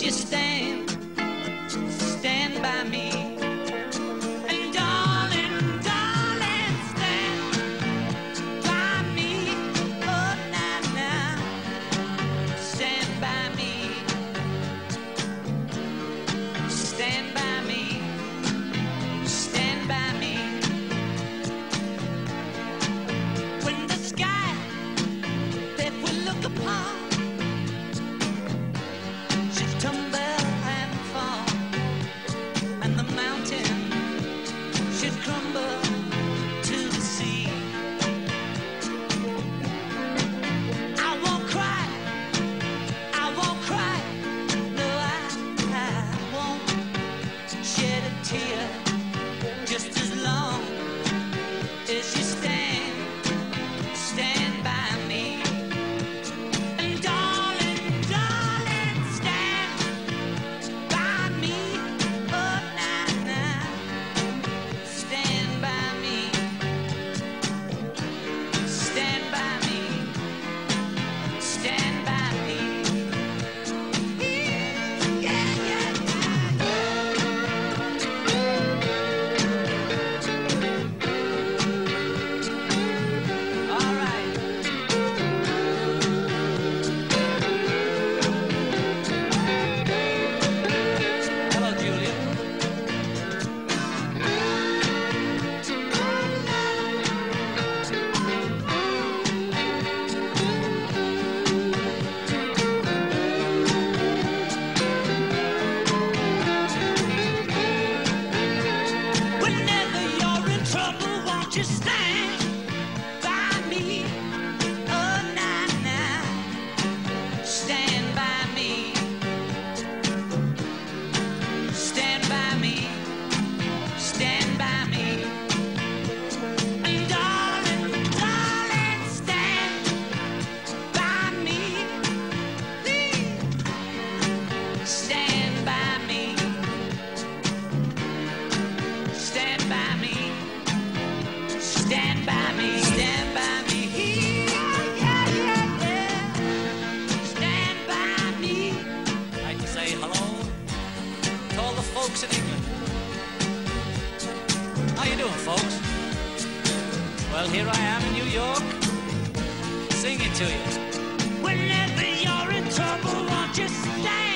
you stand by me? And darling, darling, stand by me. Oh, now, stand by me. Stand by me. Stand by me. When the sky that we look upon should tumble and fall, and the mountain should crumble to the sea, I won't cry, no, I won't shed a tear, just as long as you stand by me. And darling, darling, stand by me. Oh, now, stand by me. Stand by me. Stand by me. Yeah, yeah, yeah. All right. Hello, Julia. Whenever you're in trouble, won't you stand by me? Oh, now, stand by me. Stand by me. Stand by me. And darling, darling, stand by me. Please stand by me. Stand by me. Stand by me. Stand by me. Yeah, yeah, yeah. Stand by me. I'd like to say hello to all the folks in England. How you doing, folks? Well, here I am in New York, singing to you. Whenever you're in trouble, won't you stand